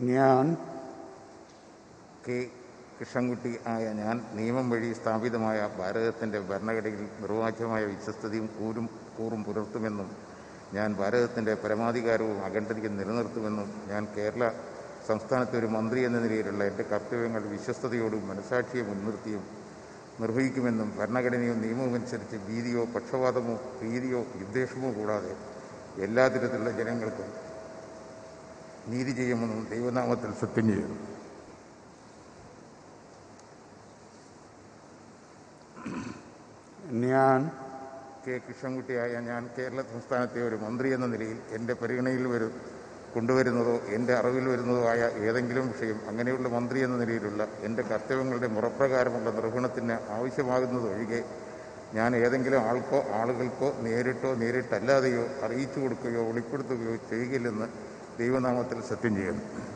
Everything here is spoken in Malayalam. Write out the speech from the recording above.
ഞാൻ കെ. കൃഷ്ണൻകുട്ടി ആയ ഞാൻ നിയമം വഴി സ്ഥാപിതമായ ഭാരതത്തിൻ്റെ ഭരണഘടനയിൽ നിർവാച്യമായ വിശ്വസ്തതയും കൂറും പുലർത്തുമെന്നും ഞാൻ ഭാരതത്തിൻ്റെ പരമാധികാരവും അഖണ്ഡതയും നിലനിർത്തുമെന്നും ഞാൻ കേരള സംസ്ഥാനത്തെ ഒരു മന്ത്രി എന്ന നിലയിലുള്ള എൻ്റെ കർത്തവ്യങ്ങൾ വിശ്വസ്തയോടും മനസാക്ഷിയെ മുൻനിർത്തിയും നിർവഹിക്കുമെന്നും ഭരണഘടനയോ നിയമവും അനുസരിച്ച് ഭീതിയോ പക്ഷപാതമോ പ്രീതിയോ വിദ്വേഷമോ കൂടാതെ എല്ലാ തരത്തിലുള്ള ജനങ്ങൾക്കും നീതി ചെയ്യുമെന്നും ദൈവനാമത്തിൽ സത്യം ചെയ്യുന്നു. ഞാൻ കെ. കൃഷ്ണൻകുട്ടിയായ ഞാൻ കേരള സംസ്ഥാനത്തെ ഒരു മന്ത്രി എന്ന നിലയിൽ എൻ്റെ പരിഗണനയിൽ കൊണ്ടുവരുന്നതോ എൻ്റെ അറിവിൽ വരുന്നതോ ആയ ഏതെങ്കിലും വിഷയം അങ്ങനെയുള്ള മന്ത്രി എന്ന നിലയിലുള്ള എൻ്റെ കർത്തവ്യങ്ങളുടെ മുറപ്രകാരമുള്ള നിർവഹണത്തിന് ആവശ്യമാകുന്നതൊഴികെ ഞാൻ ഏതെങ്കിലും ആളുകൾക്കോ നേരിട്ടല്ലാതെയോ അറിയിച്ചു കൊടുക്കുകയോ വെളിപ്പെടുത്തുകയോ ചെയ്യുകയില്ലെന്ന് ദൈവനാമത്തിൽ സത്യം ചെയ്യുന്നു.